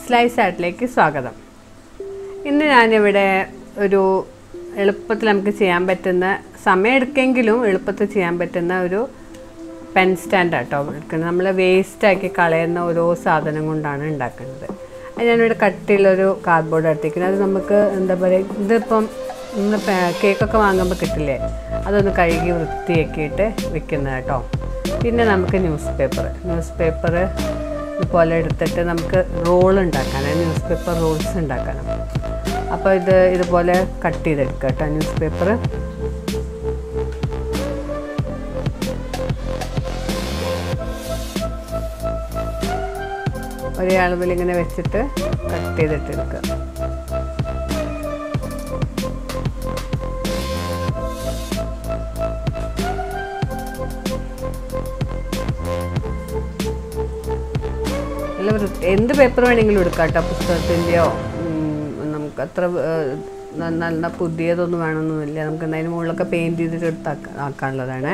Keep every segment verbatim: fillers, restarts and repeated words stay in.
Slice ആർട്ടിലേക്ക് സ്വാഗതം. ഇന്ന് ഞാനിവിടെ ഒരു എളുപ്പത്തിൽ നമുക്ക് ചെയ്യാൻ പറ്റുന്ന, സമയമെടുക്കെങ്കിലും എളുപ്പത്തിൽ ചെയ്യാൻ പറ്റുന്ന ഒരു പെൻ സ്റ്റാൻഡ് ആട്ടോ എടുക്കുന്നത്. നമ്മൾ വേസ്റ്റാക്കി കളയുന്ന ഓരോ സാധനം കൊണ്ടാണ് ഉണ്ടാക്കുന്നത്. അത് ഞാനിവിടെ കട്ടിയുള്ളൊരു കാർഡ്ബോർഡ് എടുത്തിരിക്കുന്നത്. അത് നമുക്ക് എന്താ പറയുക, ഇതിപ്പം നമ്മൾ കേക്കൊക്കെ വാങ്ങുമ്പോൾ കിട്ടില്ലേ, അതൊന്ന് കഴുകി വൃത്തിയാക്കിയിട്ട് വെക്കുന്നത് കേട്ടോ. പിന്നെ നമുക്ക് ന്യൂസ് പേപ്പർ ന്യൂസ് പേപ്പർ ഇതുപോലെ എടുത്തിട്ട് നമുക്ക് റോൾ ഉണ്ടാക്കാനാണ്, ന്യൂസ് പേപ്പർ റോൾസ് ഉണ്ടാക്കണം. അപ്പോൾ ഇത് ഇതുപോലെ കട്ട് ചെയ്തെടുക്കുക കേട്ടോ. ന്യൂസ് പേപ്പർ ഒരേ അളവിൽ ഇങ്ങനെ വെച്ചിട്ട് കട്ട് ചെയ്തിട്ട് എടുക്കുക. എന്ത് പേപ്പർ വേണമെങ്കിലും എടുക്കാം കേട്ടോ. പുസ്തകത്തിൻ്റെയോ നമുക്ക് അത്ര നല്ല പുതിയതൊന്നും വേണമെന്നൊന്നുമില്ല. നമുക്ക് അതിന് മുകളിലൊക്കെ പെയിൻറ്റ് ചെയ്തിട്ട് എടുത്ത് ആക്കാനുള്ളതാണ്.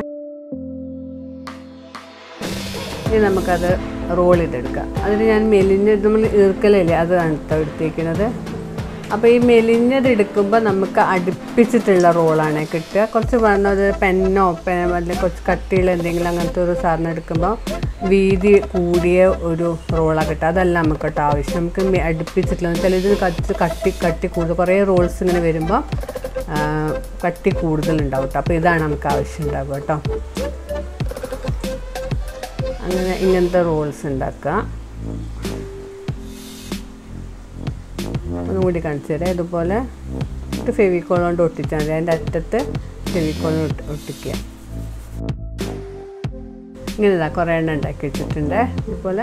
ഇനി നമുക്കത് റോൾ ചെയ്തെടുക്കാം. അതിന് ഞാൻ മെലിഞ്ഞ നമ്മൾ ഈർക്കലല്ലേ അതാണ് കേട്ടോ എടുത്തിരിക്കുന്നത്. അപ്പോൾ ഈ മെലിഞ്ഞത് എടുക്കുമ്പോൾ നമുക്ക് അടുപ്പിച്ചിട്ടുള്ള റോളാണ് കിട്ടുക. കുറച്ച് പറഞ്ഞത് പെന്നോ പെൻ അല്ലെങ്കിൽ കുറച്ച് കട്ടിയുള്ള എന്തെങ്കിലും അങ്ങനത്തെ ഒരു സാധനം എടുക്കുമ്പോൾ വീതി കൂടിയ ഒരു റോളാണ് കിട്ടുക. അതല്ല നമുക്ക് കേട്ടോ ആവശ്യം. നമുക്ക് അടുപ്പിച്ചിട്ടുള്ള ചിലത് കട്ടി കട്ടി കട്ടി കൂടുതൽ കുറേ റോൾസ് ഇങ്ങനെ വരുമ്പോൾ കട്ടി കൂടുതലുണ്ടാവും കേട്ടോ. അപ്പോൾ ഇതാണ് നമുക്ക് ആവശ്യം ഉണ്ടാവുക കേട്ടോ. അങ്ങനെ ഇങ്ങനത്തെ റോൾസ് ഉണ്ടാക്കുക. ഒന്നും കൂടി കാണിച്ചു തരാം. ഇതുപോലെ ഒരു ഫെവിക്കോൾ കൊണ്ട് ഒട്ടിച്ചാൽ മതി. അതിൻ്റെ അറ്റത്ത് ഫെവിക്കോൾ ഒട്ടിക്കുക. ഇങ്ങനെ ഇതാ കുറേ എണ്ണം ഉണ്ടാക്കി വെച്ചിട്ടുണ്ട്. ഇതുപോലെ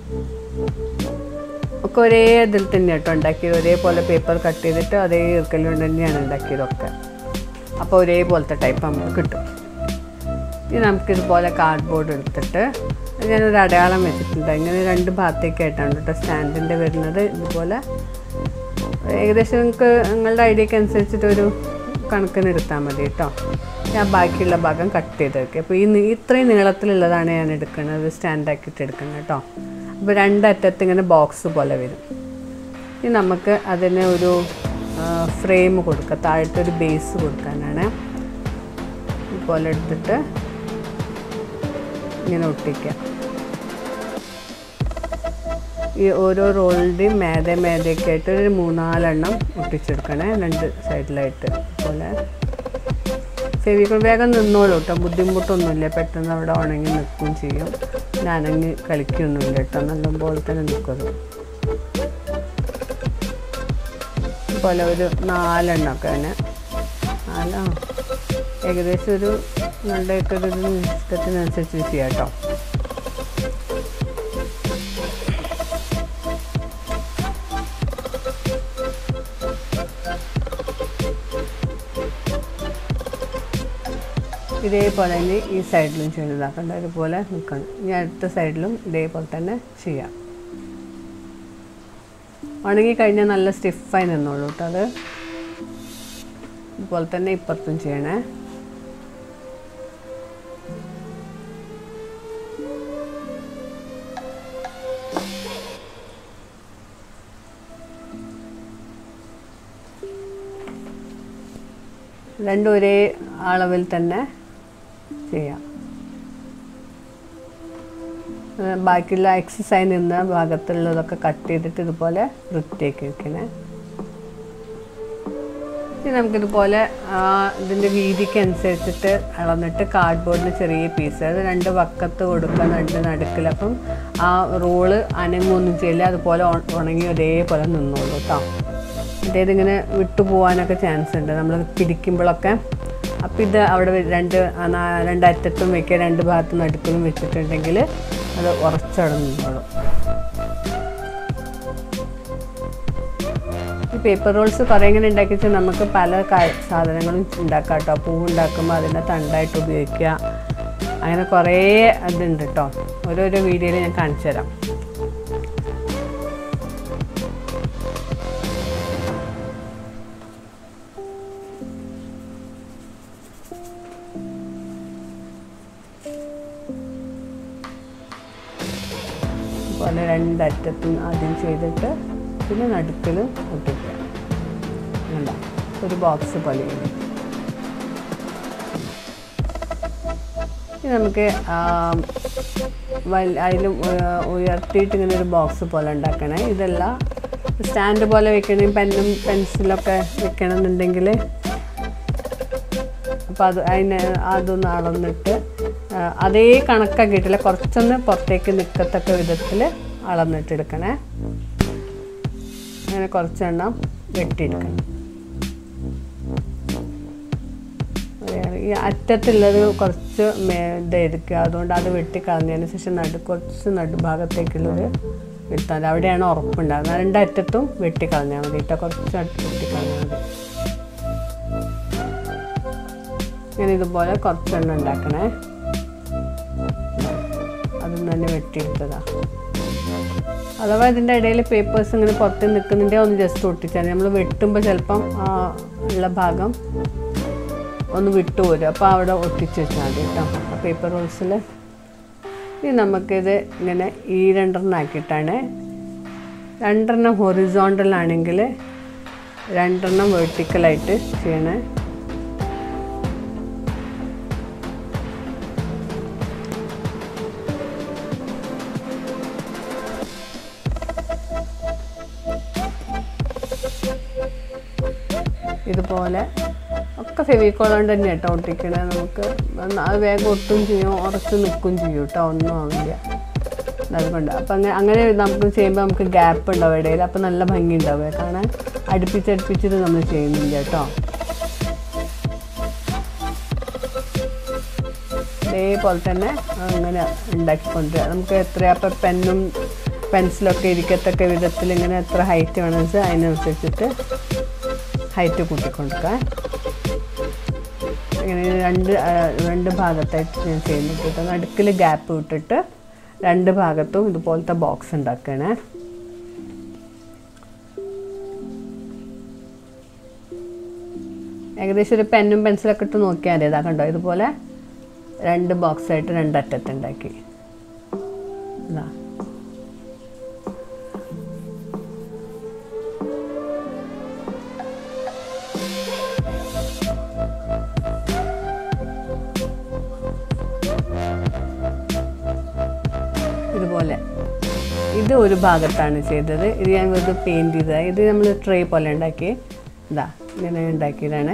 ഒക്കെ ഒരേ ഇതിൽ തന്നെ കേട്ടോ ഉണ്ടാക്കിയത്. ഒരേപോലെ പേപ്പർ കട്ട് ചെയ്തിട്ട് അതേ ഈർക്കൽ കൊണ്ട് തന്നെയാണ് ഉണ്ടാക്കിയതൊക്കെ. അപ്പോൾ ഒരേപോലത്തെ ടൈപ്പ് നമുക്ക് കിട്ടും. ഇനി നമുക്കിതുപോലെ കാർഡ്ബോർഡ് എടുത്തിട്ട് ഞാനൊരു അടയാളം വെച്ചിട്ടുണ്ട്. ഇങ്ങനെ രണ്ട് ഭാഗത്തേക്കായിട്ടാണ് കേട്ടോ സ്റ്റാൻഡിൻ്റെ വരുന്നത്. ഇതുപോലെ ഏകദേശം നിങ്ങൾക്ക് നിങ്ങളുടെ ഐഡിയക്ക് അനുസരിച്ചിട്ടൊരു കണക്കിന് എടുത്താൽ മതി കേട്ടോ. ഞാൻ ബാക്കിയുള്ള ഭാഗം കട്ട് ചെയ്ത് വയ്ക്കുക. അപ്പോൾ ഈ ഇത്രയും നീളത്തിലുള്ളതാണ് ഞാൻ എടുക്കുന്നത്, സ്റ്റാൻഡാക്കിയിട്ട് എടുക്കുന്നത് കേട്ടോ. അപ്പോൾ രണ്ടറ്റത്ത് ഇങ്ങനെ ബോക്സ് പോലെ വരും. ഇനി നമുക്ക് അതിന് ഒരു ഫ്രെയിം കൊടുക്കുക, താഴത്തൊരു ബേസ് കൊടുക്കാനാണ്. ഇതുപോലെ എടുത്തിട്ട് ഇങ്ങനെ ഒട്ടിക്കുക. ഈ ഓരോ റോളിൻ്റെയും മേതെ മേതയൊക്കെ ആയിട്ട് ഒരു മൂന്നാലെണ്ണം ഒട്ടിച്ചെടുക്കണേ രണ്ട് സൈഡിലായിട്ട്. അതുപോലെ ഫെവിക്കോൾ വേഗം നിന്നോളൂ കേട്ടോ, ബുദ്ധിമുട്ടൊന്നുമില്ല. പെട്ടെന്ന് അവിടെ ഉണങ്ങി നിൽക്കുകയും ചെയ്യും. ഞാനങ്ങ് കളിക്കൊന്നുമില്ല കേട്ടോ, നല്ലപോലെ തന്നെ നിൽക്കുന്നത്. അതുപോലെ ഒരു നാലെണ്ണമൊക്കെ തന്നെ നാലാ ഏകദേശം ഒരു നിങ്ങളുടെയൊക്കെ ഒരു ഇഷ്ടത്തിനനുസരിച്ച് ചെയ്യാം കേട്ടോ. ഇതേപോലെ തന്നെ ഈ സൈഡിലും ചെയ്തതാക്കണ്ട, ഇതുപോലെ നിൽക്കണം. ഇനി അടുത്ത സൈഡിലും ഇതേപോലെ തന്നെ ചെയ്യാം. ഉണങ്ങിക്കഴിഞ്ഞാൽ നല്ല സ്റ്റിഫായി നിന്നോളൂ കേട്ടോ. അത് ഇതുപോലെ തന്നെ ഇപ്പുറത്തും ചെയ്യണേ. രണ്ടും ഒരേ അളവിൽ തന്നെ ചെയ്യാം. ബാക്കിയുള്ള എക്സസൈസ് നിന്ന ഭാഗത്തുള്ളതൊക്കെ കട്ട് ചെയ്തിട്ട് ഇതുപോലെ വൃത്തിയാക്കി വെക്കണേ. ഇനി നമുക്കിതുപോലെ ഇതിൻ്റെ വീതിക്ക് അനുസരിച്ചിട്ട് അളന്നിട്ട് കാർഡ്ബോർഡിന് ചെറിയ പീസ് അത് രണ്ട് വക്കത്ത് കൊടുക്കുക, രണ്ട് നടുക്കിൽ. അപ്പം ആ റോള് അനങ്ങൊന്നും ചെയ്യില്ല, അതുപോലെ ഉണങ്ങി ഒരേപോലെ നിന്നോളൂ കേട്ടോ. അതായത് ഇങ്ങനെ വിട്ടു പോകാനൊക്കെ ചാൻസ് ഉണ്ട് നമ്മൾ പിടിക്കുമ്പോഴൊക്കെ. അപ്പോൾ ഇത് അവിടെ രണ്ട് രണ്ടറ്റത്തും വയ്ക്കുക, രണ്ട് ഭാഗത്തും നടുക്കിലും വെച്ചിട്ടുണ്ടെങ്കിൽ അത് ഉറച്ചവിടെ നിന്നോളും. ഈ പേപ്പർ റോൾസ് കുറേ ഇങ്ങനെ ഉണ്ടാക്കി വെച്ചാൽ നമുക്ക് പല സാധനങ്ങളും ഉണ്ടാക്കാം കേട്ടോ. പൂവുണ്ടാക്കുമ്പോൾ അതിനെ തണ്ടായിട്ട് ഉപയോഗിക്കുക, അങ്ങനെ കുറേ അതുണ്ട് കേട്ടോ. ഓരോരോ വീഡിയോയിൽ ഞാൻ കാണിച്ചു തരാം. പോലെ രണ്ടറ്റത്തും ആദ്യം ചെയ്തിട്ട് പിന്നെ നടുക്കിൽ ഒട്ടിക്കുക. കണ്ടോ, ഒരു ബോക്സ് പോലെ. ഇനി നമുക്ക് അതിൽ ഉയർത്തിയിട്ട് ഇങ്ങനെ ഒരു ബോക്സ് പോലെ ഉണ്ടാക്കണേ. ഇതെല്ലാം സ്റ്റാൻഡ് പോലെ വെക്കണമെങ്കിൽ പെന്നും പെൻസിലൊക്കെ വെക്കണമെന്നുണ്ടെങ്കിൽ അപ്പോൾ അത് അതിന് അതൊന്ന് അളന്നിട്ട് അതേ കണക്കാക്കിയിട്ടില്ല, കുറച്ചൊന്ന് പുറത്തേക്ക് നിൽക്കത്തക്ക വിധത്തിൽ അളന്നിട്ടെടുക്കണേ. അങ്ങനെ കുറച്ചെണ്ണം വെട്ടിയെടുക്കണം. ഈ അറ്റത്തുള്ളത് കുറച്ച് ഇതെടുക്കുക, അതുകൊണ്ട് അത് വെട്ടിക്കളഞ്ഞതിന് ശേഷം നടു കുറച്ച് നടുഭാഗത്തേക്കുള്ളത് എടുത്താൽ അവിടെയാണ് ഉറപ്പുണ്ടാകുന്നത്. രണ്ടറ്റത്തും വെട്ടിക്കളഞ്ഞാൽ മതി കേട്ടോ, കുറച്ച് വെട്ടിക്കളഞ്ഞാൽ മതി. ഇങ്ങനെ ഇതുപോലെ കുറച്ചെണ്ണം ഉണ്ടാക്കണേ. അതും തന്നെ വെട്ടിയെടുത്തതാണ്. അഥവാ ഇതിൻ്റെ ഇടയിൽ പേപ്പേഴ്സ് ഇങ്ങനെ പുറത്ത് നിൽക്കുന്നുണ്ടെ ഒന്ന് ജസ്റ്റ് ഒട്ടിച്ചാൽ നമ്മൾ വെട്ടുമ്പോൾ ചിലപ്പം ആ ഉള്ള ഭാഗം ഒന്ന് വിട്ടു പോരും. അപ്പോൾ അവിടെ ഒട്ടിച്ച് വെച്ചാൽ മതി കേട്ടോ ആ പേപ്പർ റോൾസിൽ. ഇനി നമുക്കിത് ഇങ്ങനെ ഈ രണ്ടെണ്ണം ആക്കിയിട്ടാണ്, രണ്ടെണ്ണം ഹൊറിസോണ്ടലാണെങ്കിൽ രണ്ടെണ്ണം വെർട്ടിക്കലായിട്ട് ചെയ്യണേ. ഇതുപോലെ ഒക്കെ ഫെവിക്കോൾ കൊണ്ട് തന്നെ കേട്ടോ ഒട്ടിക്കണേ. നമുക്ക് അത് വേഗം ഒട്ടും ചെയ്യും, ഉറച്ച് നിൽക്കും ചെയ്യും കേട്ടോ, ഒന്നും ആവില്ല അതുകൊണ്ട്. അപ്പം അങ്ങനെ അങ്ങനെ നമുക്ക് ചെയ്യുമ്പോൾ നമുക്ക് ഗ്യാപ്പ് ഉണ്ടാവും ഇടയിൽ, അപ്പം നല്ല ഭംഗി ഉണ്ടാവുക കാണാൻ. അടുപ്പിച്ചടുപ്പിച്ചിട്ട് നമ്മൾ ചെയ്യുന്നില്ല കേട്ടോ. ഇതേപോലെ തന്നെ അങ്ങനെ ഉണ്ടാക്കിക്കൊണ്ടിരിക്കുക. നമുക്ക് എത്ര അപ്പം പെന്നും പെൻസിലൊക്കെ ഇരിക്കത്തക്ക വിധത്തിൽ ഇങ്ങനെ എത്ര ഹൈറ്റ് വേണമെന്ന് വെച്ചാൽ അതിനനുസരിച്ചിട്ട് ഹൈറ്റ് കൂട്ടിക്കൊടുക്കുക. ഇങ്ങനെ രണ്ട് രണ്ട് ഭാഗത്തായിട്ട് ഞാൻ ചെയ്യുന്നുണ്ട് കേട്ടോ. നടുക്കിൽ ഗ്യാപ്പ് വിട്ടിട്ട് രണ്ട് ഭാഗത്തും ഇതുപോലത്തെ ബോക്സ് ഉണ്ടാക്കണേ. ഏകദേശം ഒരു പെന്നും പെൻസിലൊക്കെ ഇട്ട് നോക്കിയാൽ മതി. ഇതാ കണ്ടോ, ഇതുപോലെ രണ്ട് ബോക്സായിട്ട് രണ്ടറ്റത്തുണ്ടാക്കി. ഇതാ ഇതുപോലെ. ഇത് ഒരു ഭാഗത്താണ് ചെയ്തത്. ഇത് ഞാൻ ഇത് പെയിൻറ്റ് ചെയ്തതാണ്. ഇത് നമ്മൾ ട്രേ പോലെ ഉണ്ടാക്കി ഇതാ ഇങ്ങനെ ഉണ്ടാക്കിയതാണ്.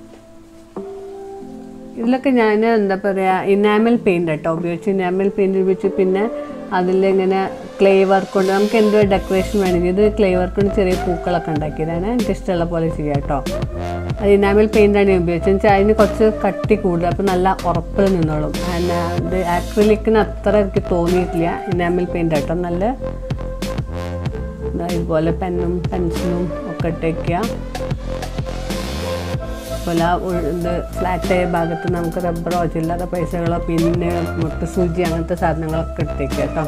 ഇതിലൊക്കെ ഞാൻ എന്താ പറയുക ഇനാമൽ പെയിൻ്റ് കേട്ടോ ഉപയോഗിച്ച്, ഇനാമൽ പെയിൻറ്റ് ഉപയോഗിച്ച് പിന്നെ അതിലിങ്ങനെ ക്ലേ വർക്ക് കൊണ്ട് നമുക്ക് എന്തോ ഡെക്കറേഷൻ വേണമെങ്കിൽ ഇത് ക്ലേ വർക്ക് കൊണ്ട് ചെറിയ പൂക്കളൊക്കെ ഉണ്ടാക്കിയതാണ്. എനിക്ക് ഇഷ്ടമുള്ള പോലെ ചെയ്യാം കേട്ടോ. അത് ഇനാമൽ പെയിൻ്റാണ് ഞാൻ ഉപയോഗിച്ചത്. വെച്ചാൽ അതിന് കുറച്ച് കട്ടി കൂടുതൽ, അപ്പോൾ നല്ല ഉറപ്പിൽ നിന്നോളും. പിന്നെ ഇത് ആക്രിലിക്കിന് അത്ര എനിക്ക് തോന്നിയിട്ടില്ല. ഇനാമൽ പെയിൻ്റ് കേട്ടോ നല്ല ഇതുപോലെ പെന്നും പെൻസിലും ഒക്കെ ഇട്ടേക്കുക. അതുപോലെ ഇത് ഫ്ലാറ്റായ ഭാഗത്ത് നമുക്ക് റബ്ബറോ ചില്ലറ പൈസകളോ പിന്നെ മുട്ട സൂചി അങ്ങനത്തെ സാധനങ്ങളൊക്കെ ഇട്ടേക്കുക കേട്ടോ.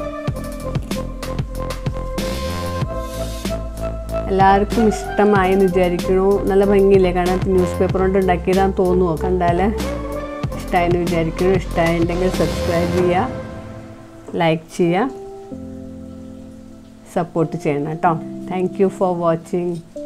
എല്ലാവർക്കും ഇഷ്ടമായി എന്ന് വിചാരിക്കണു. നല്ല ഭംഗിയില്ലേ കാണാൻ, ന്യൂസ് പേപ്പർ കൊണ്ട് ഉണ്ടാക്കിയതാന്ന് തോന്നുമോ കണ്ടാൽ? ഇഷ്ടമായെന്ന് വിചാരിക്കണു. ഇഷ്ടമായിട്ടുണ്ടെങ്കിൽ സബ്സ്ക്രൈബ് ചെയ്യുക, ലൈക്ക് ചെയ്യുക, സപ്പോർട്ട് ചെയ്യണം കേട്ടോ. Thank you for watching.